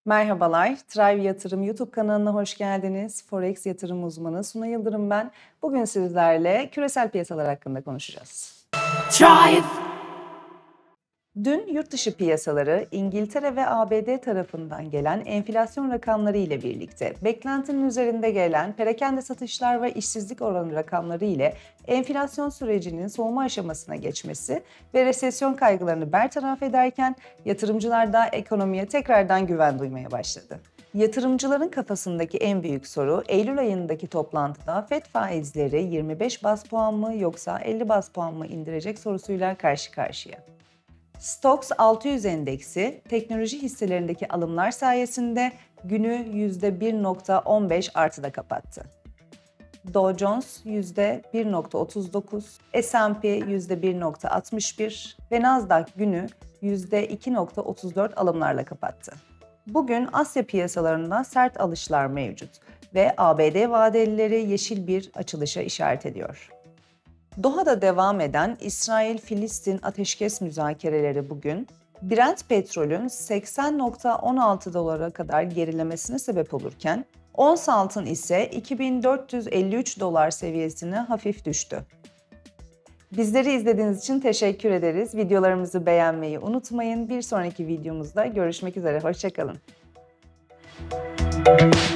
Merhabalar, Thrive Yatırım YouTube kanalına hoş geldiniz. Forex yatırım uzmanı Suna Yıldırım ben. Bugün sizlerle küresel piyasalar hakkında konuşacağız. Thrive. Dün yurt dışı piyasaları İngiltere ve ABD tarafından gelen enflasyon rakamları ile birlikte beklentinin üzerinde gelen perakende satışlar ve işsizlik oranı rakamları ile enflasyon sürecinin soğuma aşamasına geçmesi ve resesyon kaygılarını bertaraf ederken yatırımcılar da ekonomiye tekrardan güven duymaya başladı. Yatırımcıların kafasındaki en büyük soru Eylül ayındaki toplantıda FED faizleri 25 baz puan mı yoksa 50 baz puan mı indirecek sorusuyla karşı karşıya. Stoxx 600 endeksi teknoloji hisselerindeki alımlar sayesinde günü %1.15 artıda kapattı. Dow Jones %1.39, S&P %1.61 ve Nasdaq günü %2.34 alımlarla kapattı. Bugün Asya piyasalarında sert alışlar mevcut ve ABD vadelileri yeşil bir açılışa işaret ediyor. Doha'da devam eden İsrail-Filistin ateşkes müzakereleri bugün, Brent petrolün 80.16 dolara kadar gerilemesine sebep olurken, ons altın ise 2453 dolar seviyesine hafif düştü. Bizleri izlediğiniz için teşekkür ederiz. Videolarımızı beğenmeyi unutmayın. Bir sonraki videomuzda görüşmek üzere. Hoşça kalın.